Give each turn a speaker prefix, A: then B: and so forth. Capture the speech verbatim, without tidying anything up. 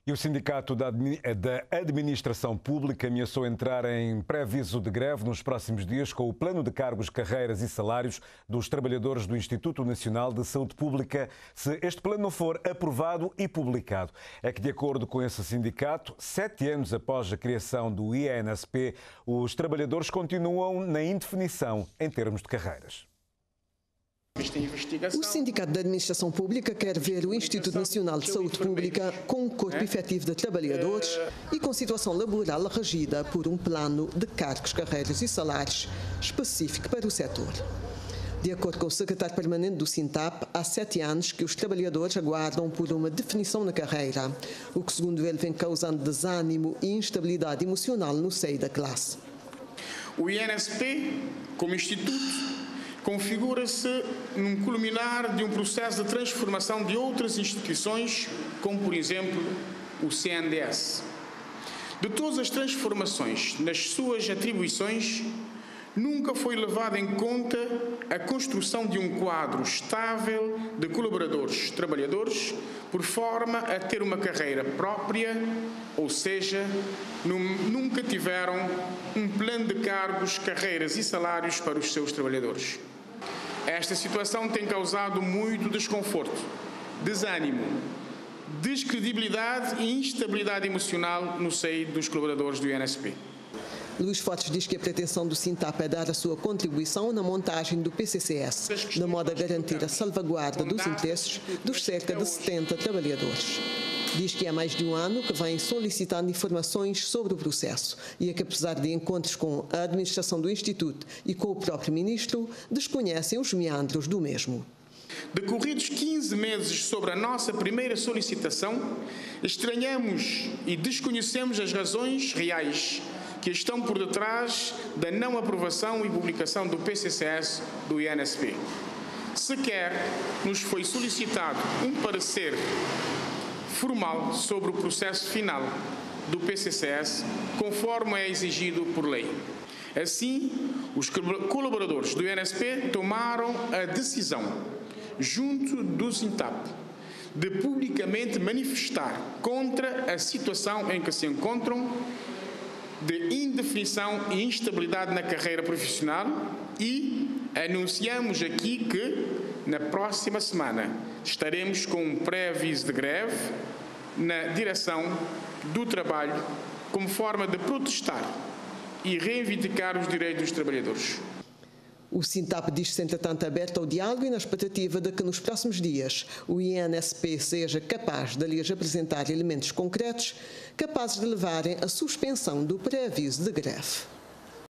A: E o Sindicato da Administração Pública ameaçou entrar em pré-aviso de greve nos próximos dias com o plano de cargos, carreiras e salários dos trabalhadores do Instituto Nacional de Saúde Pública, se este plano não for aprovado e publicado. É que, de acordo com esse sindicato, sete anos após a criação do I N S P, os trabalhadores continuam na indefinição em termos de carreiras.
B: O Sindicato da Administração Pública quer ver o Instituto Nacional de Saúde Pública com um corpo efetivo de trabalhadores e com situação laboral regida por um plano de cargos, carreiras e salários específico para o setor. De acordo com o secretário permanente do Sintap, há sete anos que os trabalhadores aguardam por uma definição na carreira, o que, segundo ele, vem causando desânimo e instabilidade emocional no seio da classe.
C: O I N S P, como instituto, configura-se num culminar de um processo de transformação de outras instituições, como, por exemplo, o C N D S. De todas as transformações nas suas atribuições, nunca foi levada em conta a construção de um quadro estável de colaboradores, trabalhadores, por forma a ter uma carreira própria, ou seja, nunca tiveram um plano de cargos, carreiras e salários para os seus trabalhadores. Esta situação tem causado muito desconforto, desânimo, descredibilidade e instabilidade emocional no seio dos colaboradores do I N S P.
B: Luís Fortes diz que a pretensão do Sintap é dar a sua contribuição na montagem do P C C S, de modo a garantir a salvaguarda dos interesses dos cerca de setenta trabalhadores. Diz que há mais de um ano que vem solicitando informações sobre o processo e é que, apesar de encontros com a administração do Instituto e com o próprio Ministro, desconhecem os meandros do mesmo.
C: Decorridos quinze meses sobre a nossa primeira solicitação, estranhamos e desconhecemos as razões reais que estão por detrás da não aprovação e publicação do P C C S do I N S P. Sequer nos foi solicitado um parecer formal sobre o processo final do P C C S, conforme é exigido por lei. Assim, os colaboradores do I N S P tomaram a decisão, junto do Sintap, de publicamente manifestar contra a situação em que se encontram de indefinição e instabilidade na carreira profissional e anunciamos aqui que, na próxima semana, estaremos com um pré-aviso de greve na direção do trabalho como forma de protestar e reivindicar os direitos dos trabalhadores.
B: O Sintap diz-se, entretanto, aberto ao diálogo e na expectativa de que nos próximos dias o I N S P seja capaz de lhes apresentar elementos concretos capazes de levarem à suspensão do pré-aviso de greve.